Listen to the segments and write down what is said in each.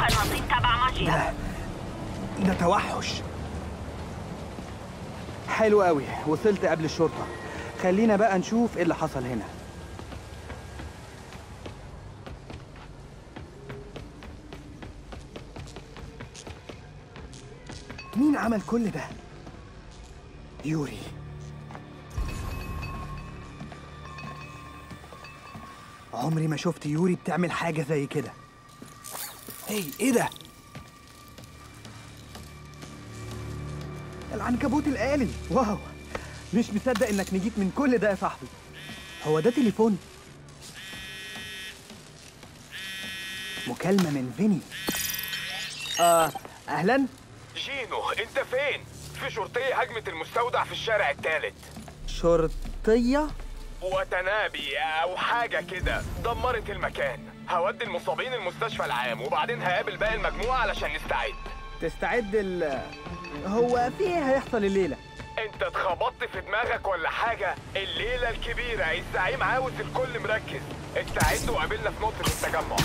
قناصين تبع ماجيا. ده توحش. حلو قوي، وصلت قبل الشرطة. خلينا بقى نشوف ايه اللي حصل هنا. مين عمل كل ده؟ يوري. عمري ما شفت يوري بتعمل حاجة زي كده. هي ايه ده؟ العنكبوت الآلي. واو، مش مصدق انك نجيت من كل ده يا صاحبي. هو ده تليفون؟ مكالمة من فيني. اهلا. جينو، انت فين؟ في شرطية هجمت المستودع في الشارع الثالث. شرطية؟ وتنابي او حاجة كده دمرت المكان. هودي المصابين المستشفى العام وبعدين هقابل باقي المجموعة علشان نستعد. تستعد هو في ايه هيحصل الليلة؟ انت اتخبطت في دماغك ولا حاجة؟ الليلة الكبيرة، الزعيم عاوز الكل مركز. استعد وقابلنا في نقطة التجمع.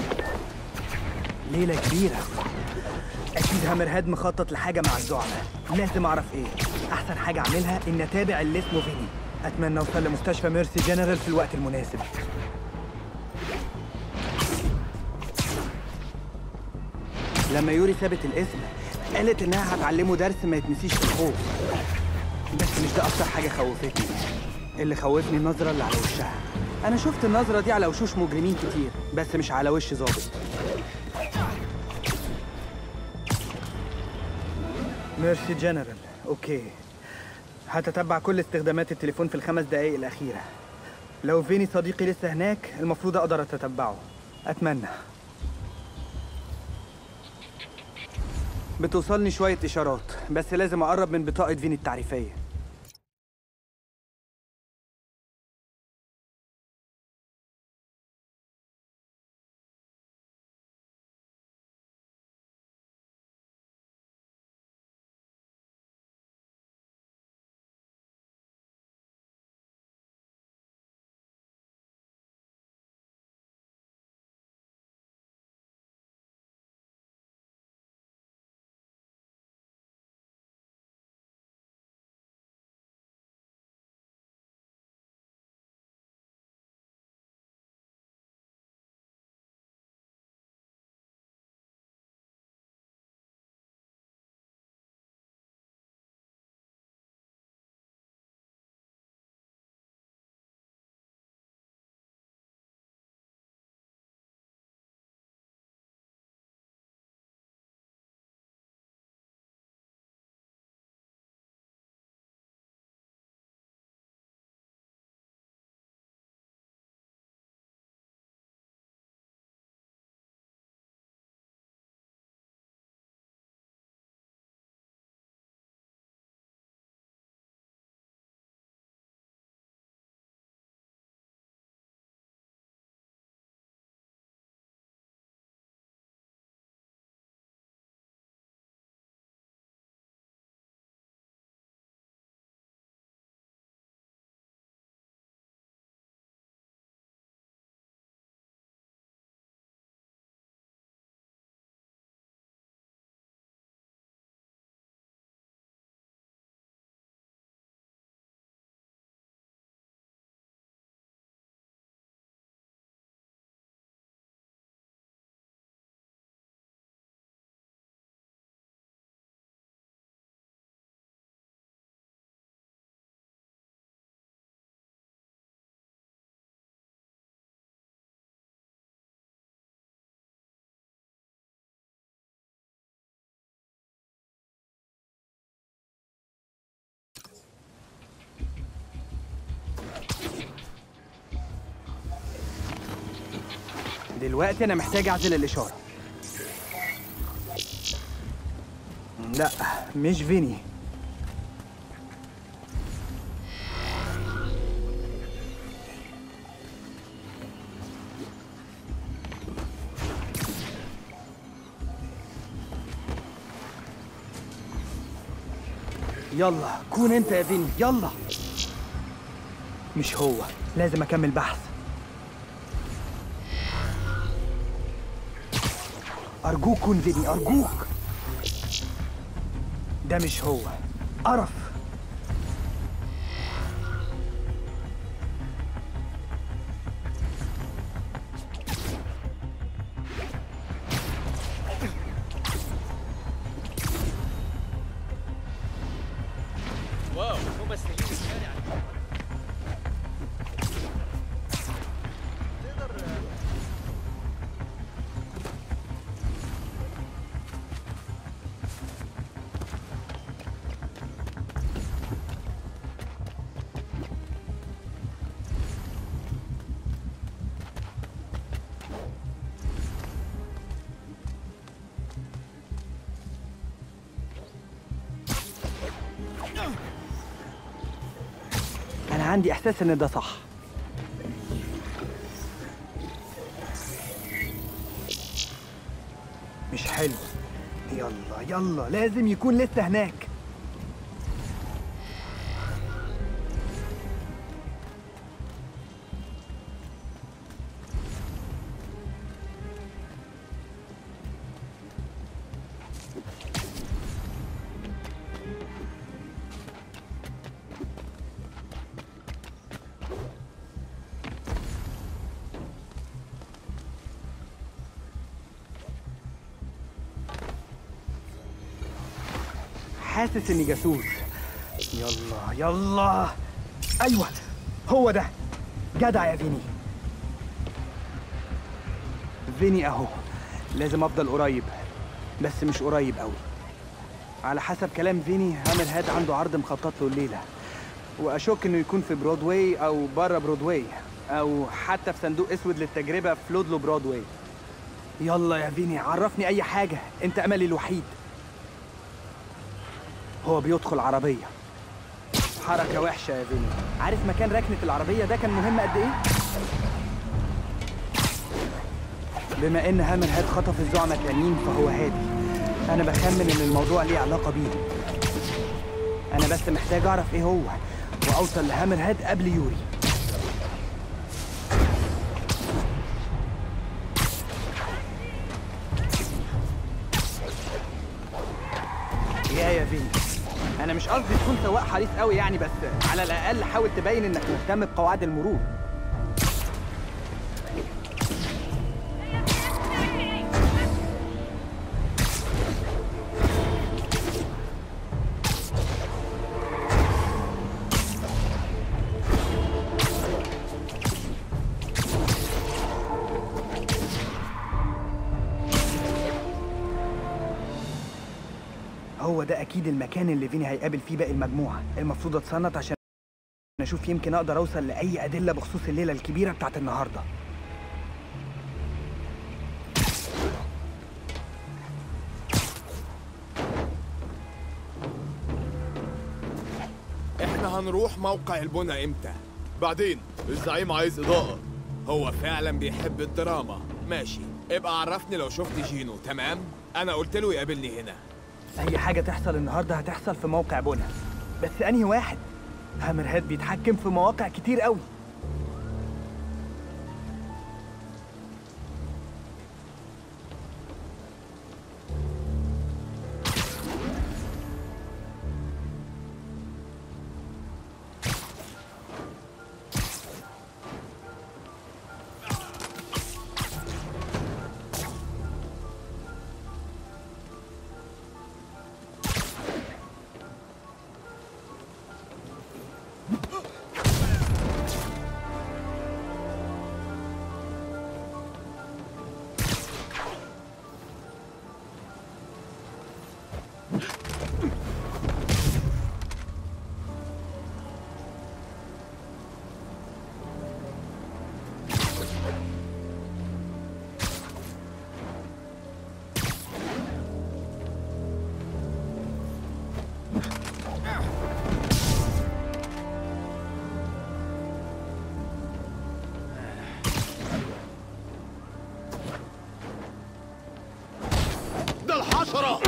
ليلة كبيرة. أكيد هامرهاد مخطط لحاجة مع الزعماء. لازم أعرف إيه. أحسن حاجة أعملها إني أتابع اللي اسمه فيني. أتمنى أوصل لمستشفى ميرسي جنرال في الوقت المناسب. لما يوري سابت الاسم قالت إنها هتعلمه درس ما يتنسيش في الخوف. بس مش ده أكتر حاجة خوفتني. اللي خوفني النظرة اللي على وشها. أنا شفت النظرة دي على وشوش مجرمين كتير، بس مش على وش ظابط. ميرسي جنرال، اوكي. هتتبع كل استخدامات التليفون في ال5 دقايق الأخيرة. لو فيني صديقي لسه هناك المفروض أقدر أتتبعه. أتمنى. بتوصلني شوية إشارات، بس لازم أقرب من بطاقة فيني التعريفية. دلوقتي أنا محتاج أعزل الإشارة. لا، مش فيني. يلا كون انت يا فيني، يلا. مش هو، لازم اكمل بحث. أرجوك كون فيني، أرجوك. ده مش هو. قرف. واو، ممثلين الشارع. أنا عندي إحساس إن ده صح. مش حلو. يلا يلا، لازم يكون لسه هناك. حاسس اني جاسوس. يلا يلا. ايوه، هو ده. جدع يا فيني. فيني اهو. لازم افضل قريب، بس مش قريب قوي. على حسب كلام فيني، هامر هاد عنده عرض مخطط له الليله، واشك انه يكون في برودواي او بره برودواي، او حتى في صندوق اسود للتجربه في لودلو برودواي. يلا يا فيني، عرفني اي حاجه، انت املي الوحيد. هو بيدخل عربية. حركة وحشة يا فيني. عارف مكان ركنة العربية ده كان مهم قد ايه؟ بما ان هامر هاد خطف الزعماء التانيين فهو هادي. انا بخمن ان الموضوع ليه علاقة بيهم. انا بس محتاج اعرف ايه هو واوصل لهامر هاد قبل يوري. يا فيني، أنا مش قصدي تكون سواق حريص قوي يعني، بس على الأقل حاول تبين إنك مهتم بقواعد المرور. هو ده أكيد المكان اللي فيني هيقابل فيه باقي المجموعة. المفروض أتصنت عشان أشوف يمكن أقدر أوصل لأي أدلة بخصوص الليلة الكبيرة بتاعت النهاردة. احنا هنروح موقع البنا امتى؟ بعدين الزعيم عايز إضاءة. هو فعلا بيحب الدراما. ماشي، ابقى عرفني لو شفت جينو. تمام؟ أنا قلت له يقابلني هنا. أي حاجة تحصل النهاردة هتحصل في موقع بنا، بس أنهي واحد؟ هامر هاد بيتحكم في مواقع كتير قوي. الحشرة.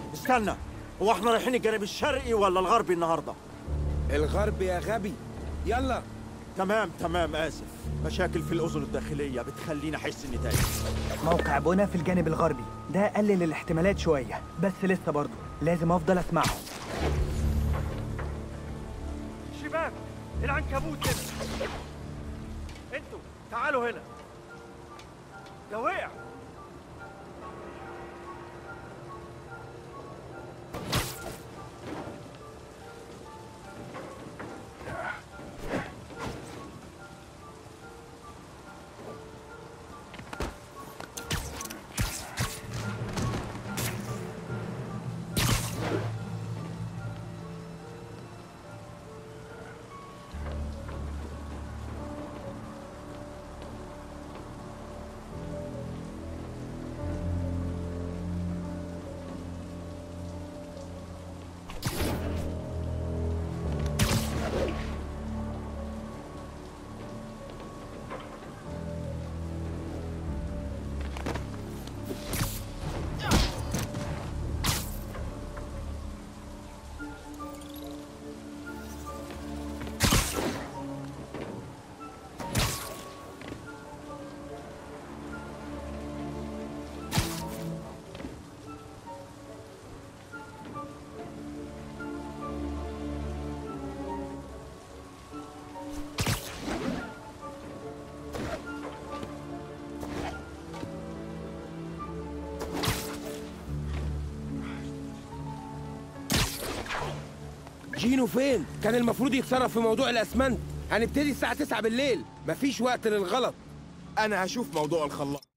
استنى، هو احنا رايحين الجانب الشرقي ولا الغربي النهارده؟ الغرب يا غبي. يلا. تمام آسف. مشاكل في الأذن الداخلية بتخليني أحس إني تايه. موقع بونا في الجانب الغربي، ده قلل الاحتمالات شوية، بس لسه برضه لازم أفضل أسمعهم. شباب، العنكبوت هنا. انتوا تعالوا هنا. ده وقع. جينو فين؟ كان المفروض يتصرف في موضوع الاسمنت. هنبتدي الساعة 9 بالليل، مفيش وقت للغلط. انا هشوف موضوع الخلاط.